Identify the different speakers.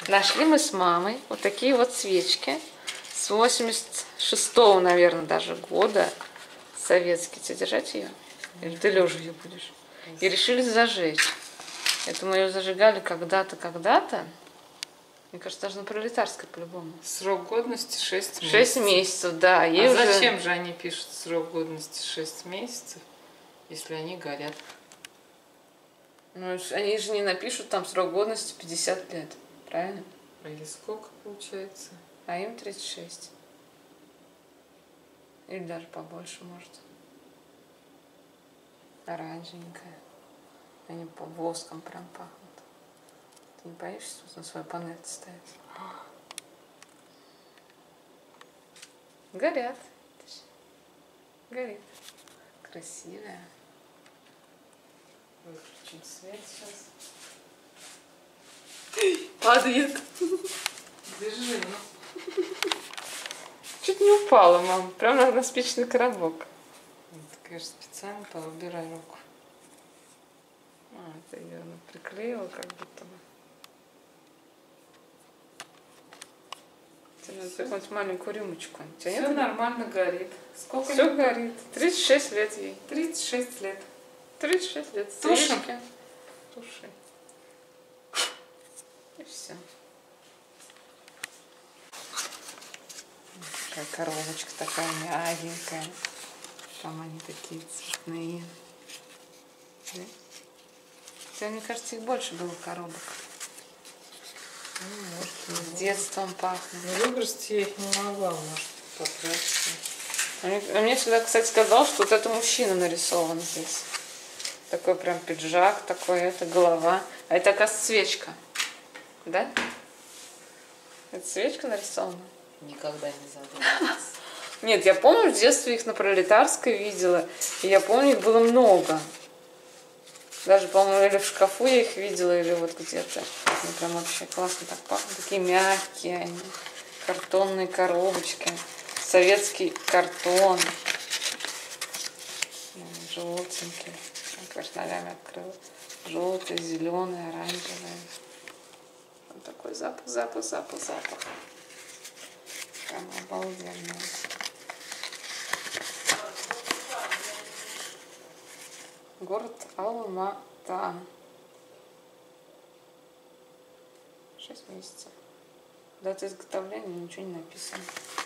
Speaker 1: Нашли мы с мамой вот такие вот свечки с 86-го, наверное, даже года. Советские. Тебе держать ее? Или ты лежа ее будешь? И решили зажечь. Это мы ее зажигали когда-то. Мне кажется, даже на Пролетарской по-любому.
Speaker 2: Срок годности 6 месяцев.
Speaker 1: 6 месяцев, да.
Speaker 2: А зачем же они пишут срок годности 6 месяцев, если они горят?
Speaker 1: Ну, они же не напишут там срок годности 50 лет. Правильно?
Speaker 2: Или сколько получается?
Speaker 1: А им 36. Или даже побольше, может. Оранжевенькая. Они по воском прям пахнут. Ты не боишься тут на свою панель ставить? Горят. Горит. Красивая.
Speaker 2: Выключим свет сейчас.
Speaker 1: Падает.
Speaker 2: Держи.
Speaker 1: Чуть не упала, мам. Прям на спичный коробок.
Speaker 2: Это, конечно, специально поубирай руку.
Speaker 1: А, это ее приклеила как будто бы. Тебе надо какую-нибудь маленькую рюмочку.
Speaker 2: Все нормально горит. Сколько
Speaker 1: Все
Speaker 2: лет?
Speaker 1: горит. 36 лет ей.
Speaker 2: 36 лет.
Speaker 1: 36 лет.
Speaker 2: Тушим.
Speaker 1: Туши. И все. Такая коробочка такая мягенькая. Там они такие цветные. Да? Хотя, мне кажется, их больше было коробок.
Speaker 2: Ну, может,
Speaker 1: С детством пахнет.
Speaker 2: но выбросить я их не могла, может, потратить.
Speaker 1: А мне всегда, кстати, сказал, что вот это мужчина нарисован здесь. Такой прям пиджак, такой, это голова. А это, оказывается, свечка. Да? Это свечка нарисована?
Speaker 2: Никогда не задумывалась.
Speaker 1: Нет, я помню, в детстве их на Пролетарской видела. И я помню, их было много. Даже, по-моему, или в шкафу я их видела, или вот где-то. Они прям вообще классно так пахнут. Такие мягкие они. Картонные коробочки. Советский картон. Желтенький. Краснолями открыла. Желтый, зеленый, оранжевый. Вот такой запах. Прям обалденный. Город Алма-Ата. 6 месяцев. Дата изготовления ничего не написано.